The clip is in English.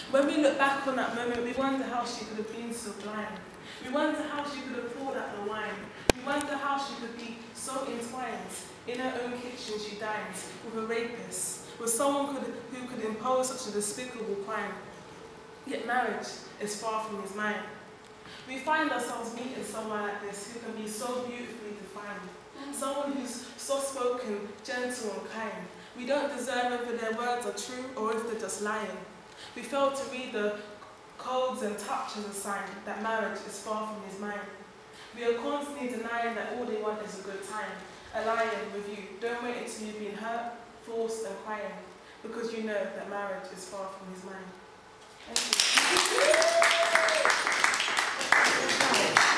When we look back on that moment, we wonder how she could have been so blind. We wonder how she could have poured out the wine. We wonder how she could be so entwined. In her own kitchen she dines with a rapist, with someone who could impose such a despicable crime. Yet marriage is far from his mind. We find ourselves meeting someone like this who can be so beautifully defined. Someone who's soft-spoken, gentle and kind. We don't discern whether their words are true or if they're just lying. We fail to read the codes and touch as a sign that marriage is far from his mind. We are constantly denying that all they want is a good time, a lying with you. Don't wait until you've been hurt, forced and crying, because you know that marriage is far from his mind. Thank you.